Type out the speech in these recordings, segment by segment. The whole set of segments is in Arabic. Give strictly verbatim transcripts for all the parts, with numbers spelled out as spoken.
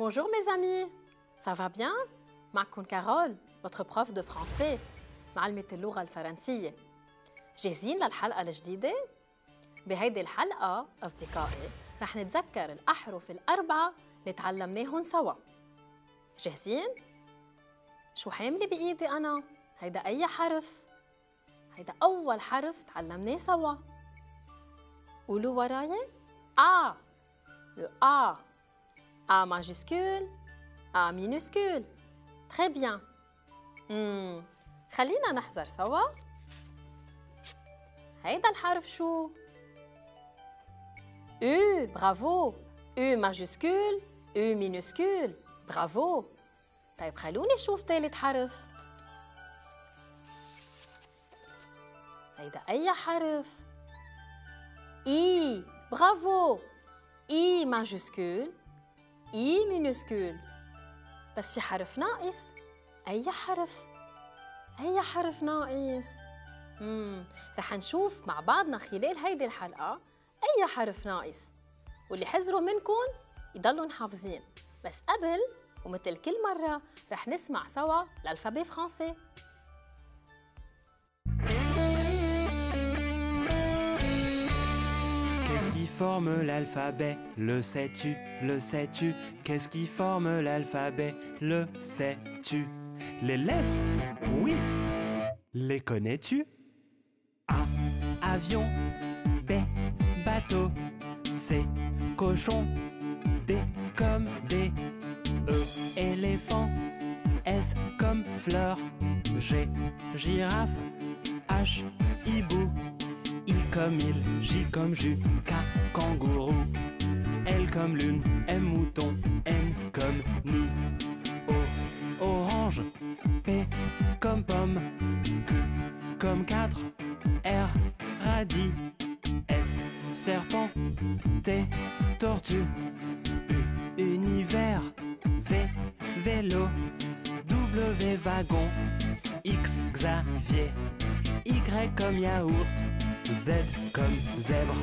Bonjour mes amis, ça va bien؟ معكم كارول, votre prof de français, معلمة اللغة الفرنسية. جاهزين للحلقة الجديدة؟ بهيدي الحلقة أصدقائي رح نتذكر الأحرف الأربعة اللي تعلمناهن سوا. جاهزين؟ شو حاملة بإيدي أنا؟ هيدا أي حرف؟ هيدا أول حرف تعلمناه سوا. قولوا وراي A. Le A. A majuscule, A minuscule. Très bien. Hmm. خلينا نحذر سوا. هيدا الحرف شو؟ U. Bravo. U majuscule, U minuscule. Bravo. طيب خلوني نشوف ثالث حرف. هيدا أي حرف؟ I. Bravo. I majuscule, I minuscule. بس في حرف ناقص. أي حرف؟ أي حرف ناقص؟ مم. رح نشوف مع بعضنا خلال هيدي الحلقة أي حرف ناقص، واللي حذروا منكم يضلوا حافظين. بس قبل ومثل كل مرة رح نسمع سوا l'alphabet français. Qu'est-ce qui forme l'alphabet? Le sais-tu? Le sais-tu? Qu'est-ce qui forme l'alphabet? Le sais-tu? Les lettres? Oui. Les connais-tu? A. Avion. B. Bateau. C. Cochon. D. Comme D. E. Éléphant. F. Comme fleur. G. Girafe. H. Hibou. I comme il, J comme jus, K kangourou, L comme lune, M mouton, N comme nid, O orange, P comme pomme, Q comme quatre, R radis, S serpent, T tortue, U univers, V vélo, W wagon, X Xavier, Y comme yaourt, Z comme zèbre.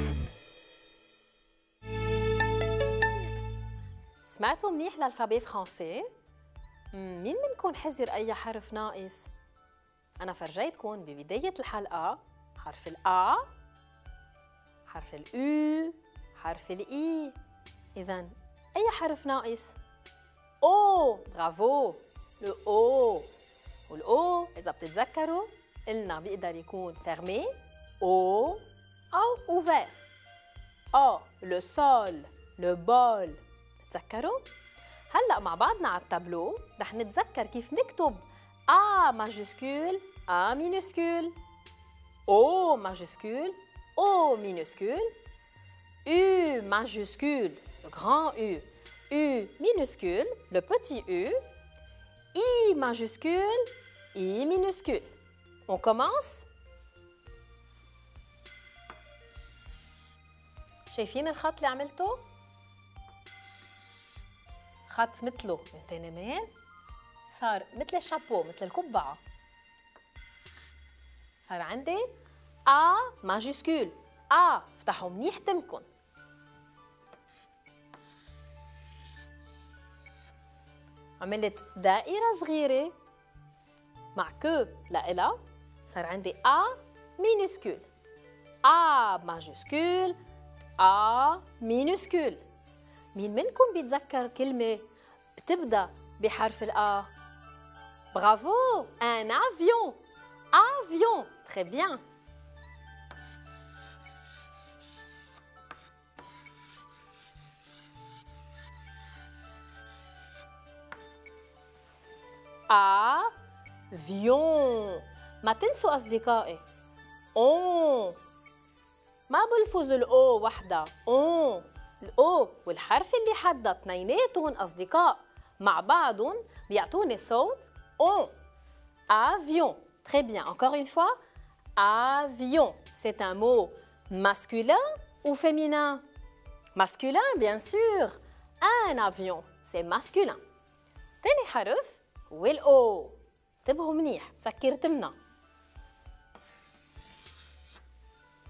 سمعتوا منيح للألفابي فرنسي؟ مين منكم حذر أي حرف ناقص؟ أنا فرجيتكم ببداية الحلقة حرف الأ، حرف الأو، حرف الإي. إذن أي حرف ناقص؟ أو. برافو. لو أو. والأو إذا بتتذكروا قلنا بيقدر يكون fermé او أو ouvert. A. Le sol, le bol. تتذكروا؟ هلأ مع بعضنا على التابلو رح نتذكر كيف نكتب A majuscule, A minuscule, O majuscule, O minuscule, U majuscule, le grand U, U minuscule, le petit U, I majuscule, I minuscule. On commence? شايفين الخط اللي عملته؟ خط مثله من تنمين صار مثل الشابو، مثل القبعة. صار عندي A ماجيسكول. A. افتحوا منيح تمكن. عملت دائرة صغيرة مع كو لإلها، صار عندي A مينوسكول. A ماجيسكول، A minuscule. مين منكم بيتذكر كلمة بتبدأ بحرف الأ؟ برافو! Un avion! Avion! Très bien! Avion. ما تنسوا أصدقائي on. ما بلفظ الأو وحدة. أون. الأو والحرف اللي حدها اثنيناتهم أصدقاء مع بعضهم بيعطوني صوت أون. Avion. Très bien. Encore une fois. Avion. C'est un mot masculin ou féminin? Masculin, bien sûr. Un avion. C'est masculin. تاني حرف هو الأو. انتبهوا منيح. تسكرت منا.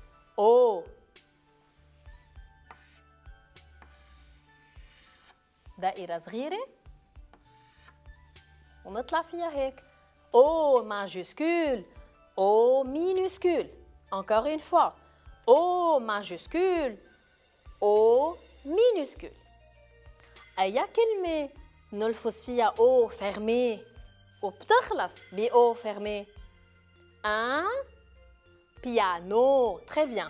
O. دائرة صغيرة ونطلع فيها هيك. O majuscule, O minuscule. Encore une fois. O majuscule, O minuscule. أي كلمة نلفظ فيها O fermé وبتخلص ب O fermé؟ Un piano. Très bien.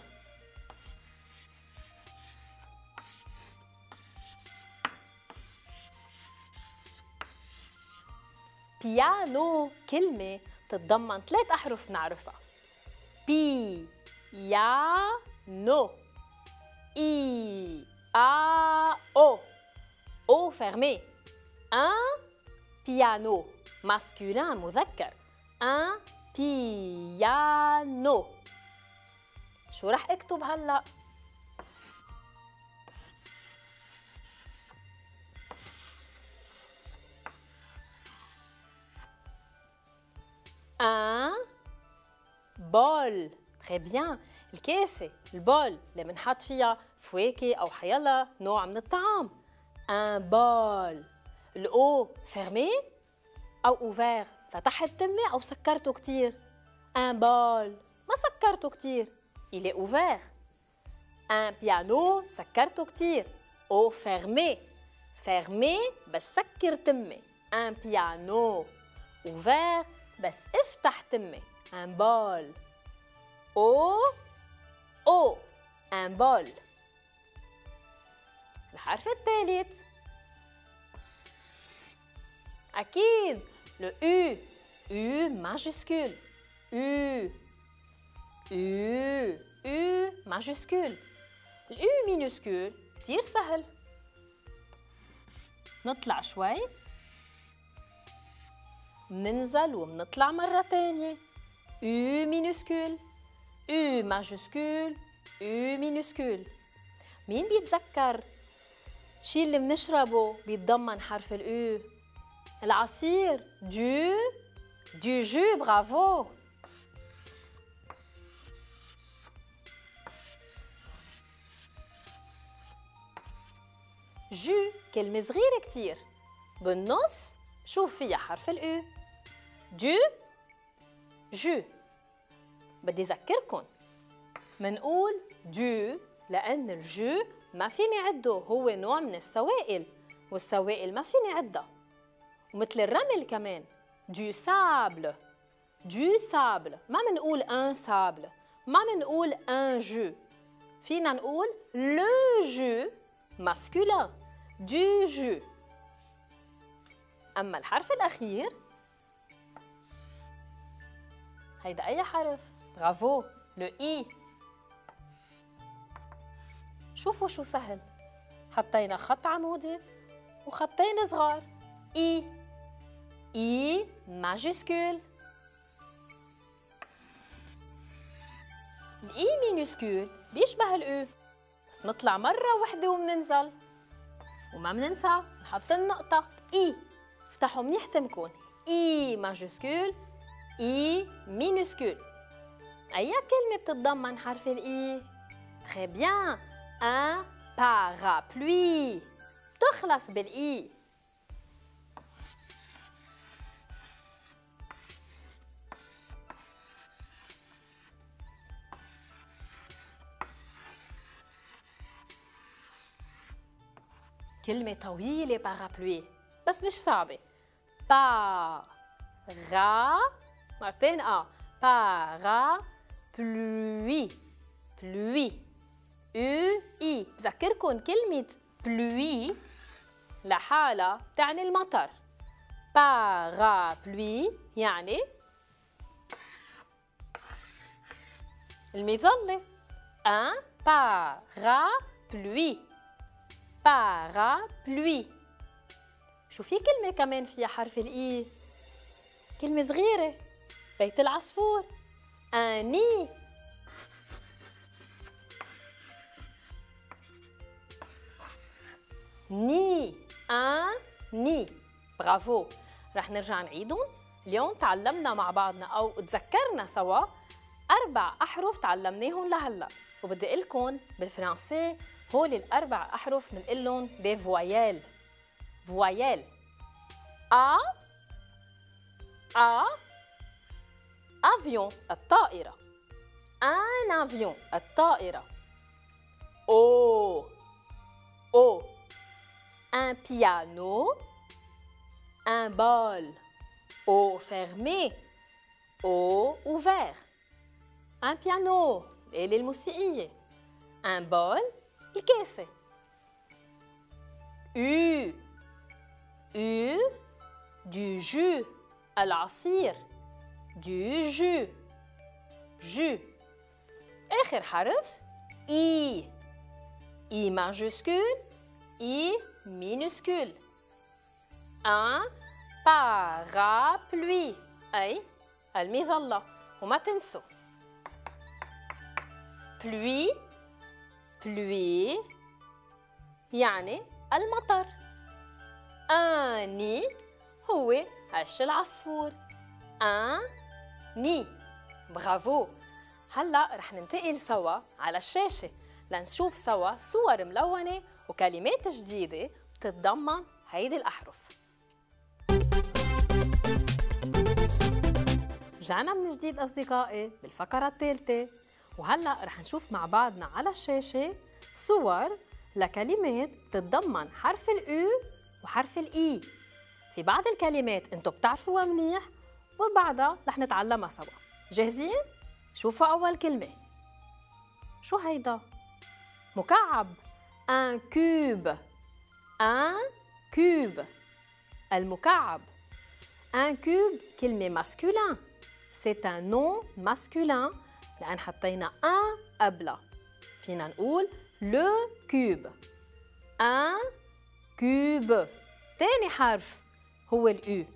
بيانو كلمة تتضمن ثلاث أحرف نعرفها. بي يا نو إي آ أو أو fermé. Un piano masculin مذكر. Un piano. شو رح اكتب هلأ؟ Un bol. Très bien. الكاسة البول اللي بنحط فيها فواكه أو حيلا نوع من الطعام. Un bol. الأو fermé أو ouvert. فتحت تمي أو سكرته كتير. Un bol. ما سكرته كتير. Il est ouvert. Un piano سكرته كتير. أو fermé. fermé بس سكر تمي. Un piano. ouvert بس افتح تمي. Un bol. او او un bol. الحرف الثالث أكيد le U. U majuscule. U. U. U majuscule. ال U minuscule كتير سهل. نطلع شوي مننزل ومنطلع مرة تانية. U minuscule. U majuscule. U minuscule. مين بيتذكر شي اللي بنشربه بيتضمن حرف ال U؟ العصير. Du. Du jus. Bravo. جو كلمة صغيرة كتير. بالنص شوف فيها حرف ال U. Du. جو. بدي أذكركن منقول du لأن الجو ما فيني عده، هو نوع من السوائل والسوائل ما فيني عدها. ومثل الرمل كمان du sable. du sable ما منقول un sable، ما منقول un jeu، فينا نقول le jeu masculin. du jeu. أما الحرف الأخير هيدا أي حرف؟ برافو. لو إي. شوفوا شو سهل، حطينا خط عمودي وخطين صغار. إي. إي ماجيسكول. الإي مينيسكول بيشبه الأو، بس نطلع مرة وحدة ومننزل، وما مننسى نحط النقطة. إي. افتحوا منيح تمكن. إي ماجيسكول. إي مينيسكول. أي كلمة بتتضمن حرف الإي؟ Très bien. Un parapluie. بتخلص بالإي. كلمة طويلة parapluie بس مش صعبة. para مرتين آه parapluie. pluie. U I. بذكركن كلمة pluie لحالها تعني المطر. parapluie يعني المظلة. un parapluie. parapluie. شو في كلمة كمان فيها حرف الإي؟ كلمة صغيرة. بيت العصفور. un nid. ني. un nid. برافو. رح نرجع نعيدهم. اليوم تعلمنا مع بعضنا أو تذكرنا سوا أربع أحرف تعلمناهم لهلا، وبدي أقول لكم بالفرنسي هول الأربع أحرف بنقول لهم دي فوايال. voyelle. A A avion الطائرة. un avion الطائرة. O O un piano. un bol. O fermé. O ouvert. un piano الآلة الموسيقية. un bol الكاسة. U U du jus العصير. du jus jus. آخر حرف I I majuscule I minuscule. un parapluie أي المظلة. وما تنسوا pluie pluie يعني المطر. un nid هو عش العصفور. un nid. برافو. هلا رح ننتقل سوا على الشاشة لنشوف سوا صور ملونة وكلمات جديدة بتتضمن هيدي الأحرف. رجعنا من جديد أصدقائي بالفقرة الثالثة، وهلأ رح نشوف مع بعضنا على الشاشة صور لكلمات بتتضمن حرف الأو وحرف الإي. في بعض الكلمات انتو بتعرفوها منيح وبعضها رح نتعلمها سوا. جاهزين؟ شوفوا أول كلمة. شو هيدا؟ مكعب. un cube un cube المكعب. un cube كلمة masculin. c'est un nom masculin لأن حطينا un قبلها. فينا نقول le cube. un cube. تاني حرف هو الأو.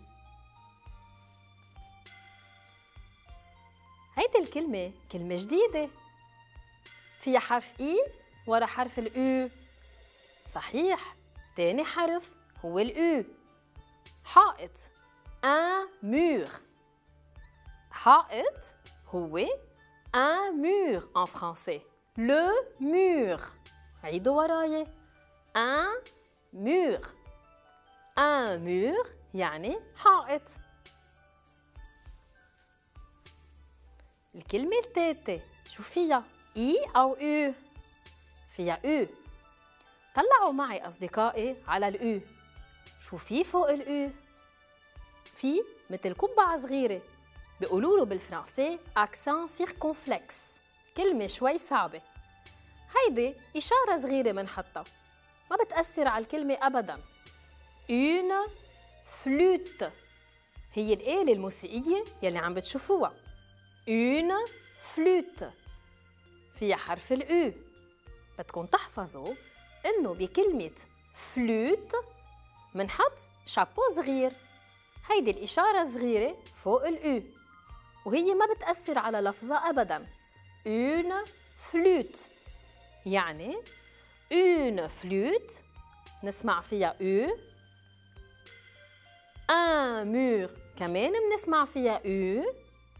هيدي الكلمة كلمة جديدة فيها حرف إي ورا حرف الأو. صحيح، تاني حرف هو الأو. حائط. un mur. حائط هو un mur en français. le mur. عيدوا وراي. un mur. un mur يعني حائط. الكلمة الثالثة شو فيها؟ إي أو أو؟ فيها أو. طلعوا معي أصدقائي على الأو. شو في فوق الأو؟ في مثل قبعة صغيرة بيقولوا له بالفرنسي أكسان سيركونفلكس. كلمة شوي صعبة. هيدي إشارة صغيرة منحطها ما بتأثر على الكلمة أبداً. une flûte هي الآلة الموسيقية يلي عم بتشوفوها. une flûte فيها حرف الأو. بدكم تحفظوا إنه بكلمة فلوت منحط شابو صغير. هيدي الإشارة صغيرة فوق الأو وهي ما بتأثر على لفظها أبداً. une flûte يعني une flûte نسمع فيها أو. un mur كمان بنسمع فيها أو.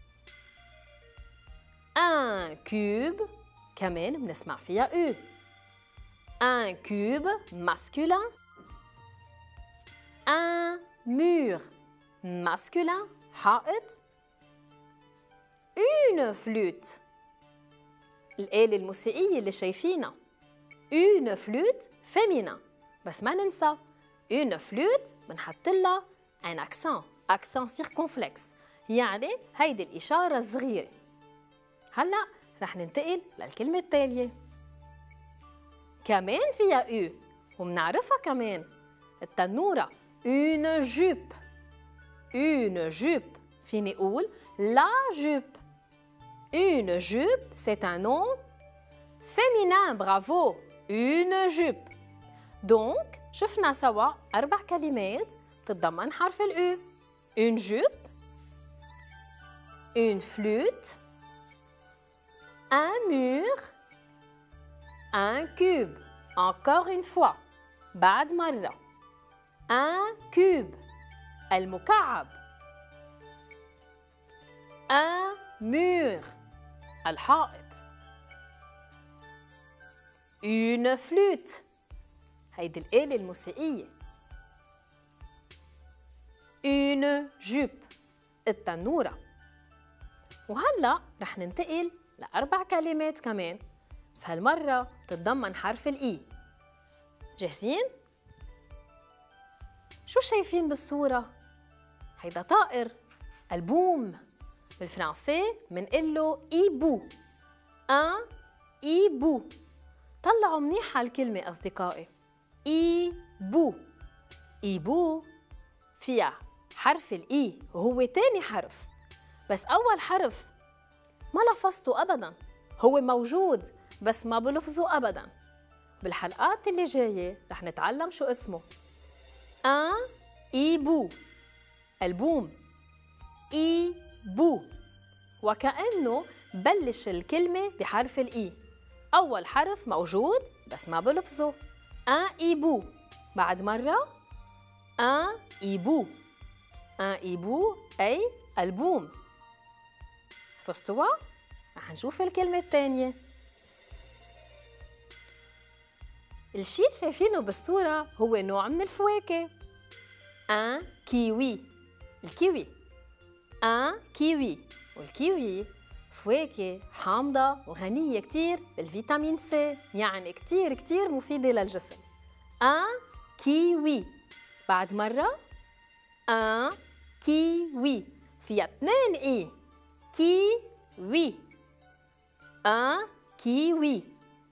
un cube كمان بنسمع فيها أو. un cube masculin. un mur masculin حائط. une flûte الآلة الموسيقية اللي شايفينها. une flûte féminin. بس ما ننسى une flûte بنحط لها un accent accent circonflexe يعني هيدي الإشارة الصغيرة. هلأ رح ننتقل للكلمة التالية. كمان فيها أو ومنعرفها كمان التنورة. une jupe. une jupe فيني أقول la jupe. une jupe c'est un nom féminin. bravo. une jupe. donc شفنا سوا أربع كلمات تتضمن حرف الأو. une jupe une flûte un mur un cube. encore une fois بعد مرة. un cube المكعب. un mur الحائط. une flûte هيدي الآلة الموسيقية. une jupe التنورة. وهلأ رح ننتقل لأربع كلمات كمان، بس هالمرة بتتضمن حرف الإي. جاهزين؟ شو شايفين بالصورة؟ هيدا طائر، البوم. بالفرنسي منقول له إيبو، ان إيبو. طلعوا منيح هالكلمة أصدقائي، إيبو. إيبو فيها حرف الإي وهو تاني حرف، بس أول حرف ما لفظته أبداً، هو موجود بس ما بلفظه أبداً. بالحلقات اللي جاية رح نتعلم شو اسمه. ان إيبو، البوم، إيبو. وكأنه بلش الكلمة بحرف الإي، أول حرف موجود بس ما بلفظه، ان إيبو. بعد مرة ان إيبو، ان إيبو أي البوم. فستوا؟ رح نشوف الكلمة الثانية. الشي اللي شايفينه بالصورة هو نوع من الفواكه، ان كيوي، الكيوي، ان كيوي. والكيوي فواكه حامضة وغنية كتير بالفيتامين سي، يعني كتير كتير مفيدة للجسم. ان كيوي. بعد مرة ان كيوي فيها اثنين اي، كيوي، ان كيوي.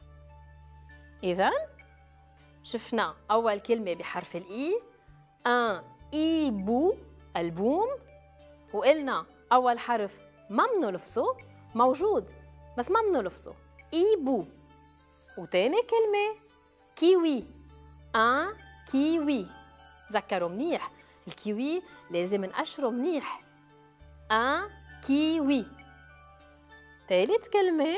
إذن شفنا أول كلمة بحرف الإي، ان إيبو البوم، وقلنا أول حرف ما منلفظه، موجود بس ما منلفظه، إيبو. وتاني كلمة كيوي، ان كيوي. تذكروا منيح الكيوي لازم نقشره منيح، ان كيوي. تالت كلمة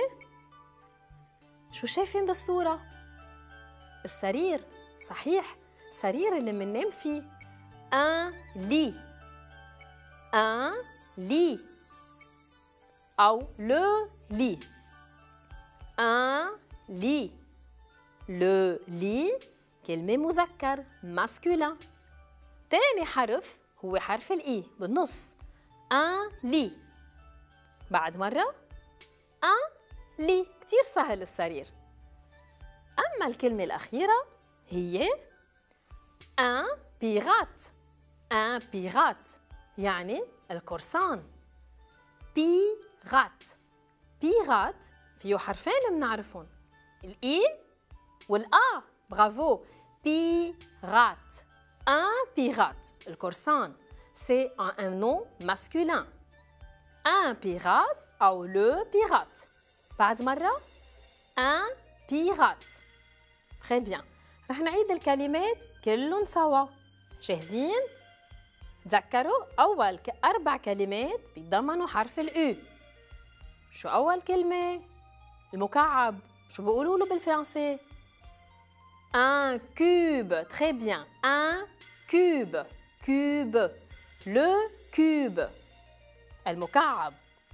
شو شايفين بالصورة؟ السرير، صحيح، السرير اللي مننام فيه، ان لي، ان لي أو لو لي، ان لي. لو لي كلمة مذكر ماسكولين. تاني حرف هو حرف الإي بالنص، ان لي. بعد مرة ان لي، كتير سهل السرير. أما الكلمة الأخيرة هي ان بيغات، ان بيغات يعني القرصان، بيغات. بيغات فيه حرفين منعرفهم، الإي والآ. برافو، بيغات، ان بيغات القرصان. سي un nom masculin، un pirate أو le pirate. بعد مرة un pirate. très bien. رح نعيد الكلمات كلهم سوا. جاهزين؟ تذكروا أول أربع كلمات بيتضمنوا حرف الأو. شو أول كلمة؟ المكعب، شو بيقولوا له بالفرنسي؟ un cube. très bien. un cube. cube. le cube. المكعب.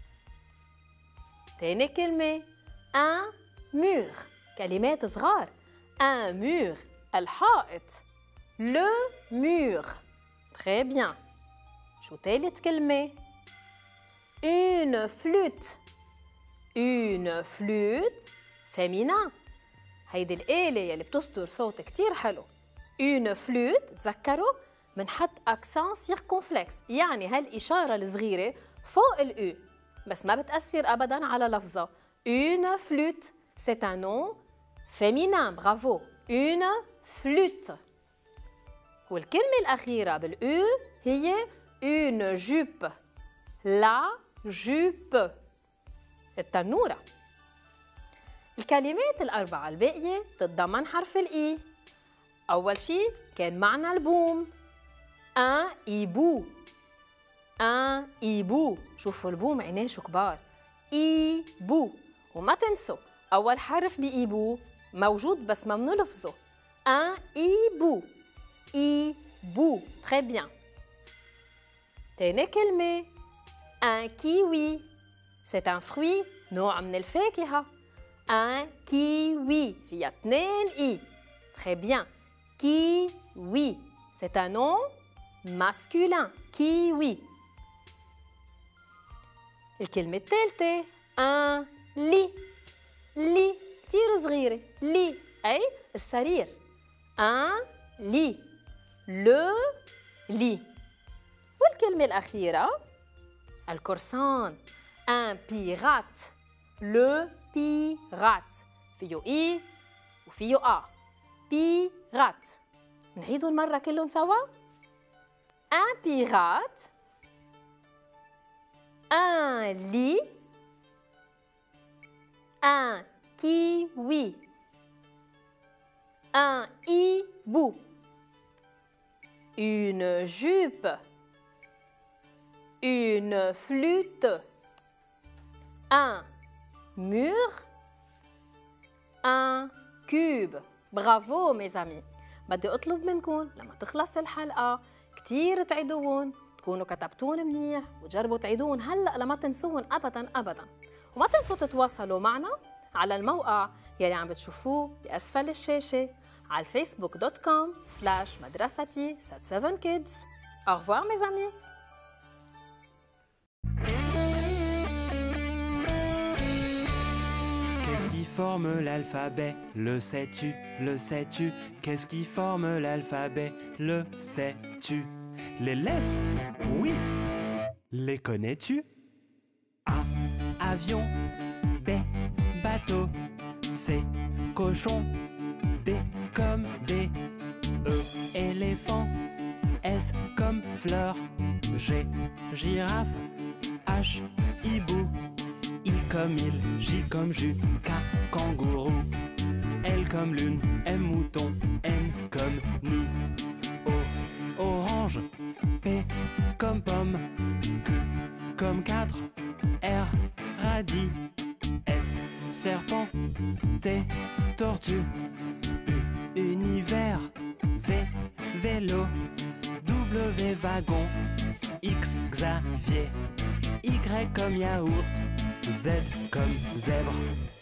تاني كلمة un mur. كلمات صغار. un mur. الحائط. le mur. très bien. شو تالت كلمة؟ une flûte. une flûte féminin. هيدي الآلة يلي بتصدر صوت كتير حلو. une flûte تذكروا منحط أكسان سيركونفلكس، يعني هالإشارة الصغيرة فوق الأو بس ما بتأثر أبداً على لفظة. une flûte c'est un nom féminin. bravo. une flûte. والكلمة الأخيرة بالأو هي une jupe. la jupe التنورة. الكلمات الأربعة الباقية تتضمن حرف الإي. أول شي كان معنا البوم، ان إيبو. ان إيبو، شوفوا البوم عينيه شو كبار، إيبو. وما تنسوا أول حرف بإيبو موجود بس ما منلفظه، ان إيبو، إيبو. très bien. تاني كلمة un kiwi. c'est un fruit، نوع من الفاكهة. un kiwi فيها اثنين إي. très bien. kiwi c'est un nom masculin kiwi. الكلمة الثالثة un lit lit كتير صغيرة lit أي السرير un lit le lit. والكلمة الأخيرة القرصان un pirate le pirate فيه إي وفيه آ pirate. نعيدوا المرة كلهم سوا un pirate un lit un kiwi un hibou une jupe une flûte un mur un cube. برافو mes amis. بدي أطلب منكم لما تخلص الحلقة كتير تعيدوهم، تكونوا كتبتون منيح وجربوا تعيدوهم هلأ لما تنسوهم أبداً أبداً. وما تنسوا تتواصلوا معنا على الموقع يلي عم بتشوفوه بأسفل الشاشة على الفيسبوك دوت كوم سلاش مدرستي ست سفن كيدز. Au revoir mes amis. Qu'est-ce qui forme l'alphabet? Le sais-tu? Le sais-tu? Qu'est-ce qui forme l'alphabet? Le sais-tu? Les lettres? Oui. Les connais-tu? A. Avion. B. Bateau. C. Cochon. D. Comme D. E. Éléphant. F. Comme fleur. G. Girafe. H. Hibou. I comme il, J comme jus, K kangourou, L comme lune, M mouton, N comme nid, O orange, P comme pomme, Q comme quatre, R radis, S serpent, T tortue, U univers, V vélo, W wagon, X Xavier, Y comme yaourt, Z comme zèbre.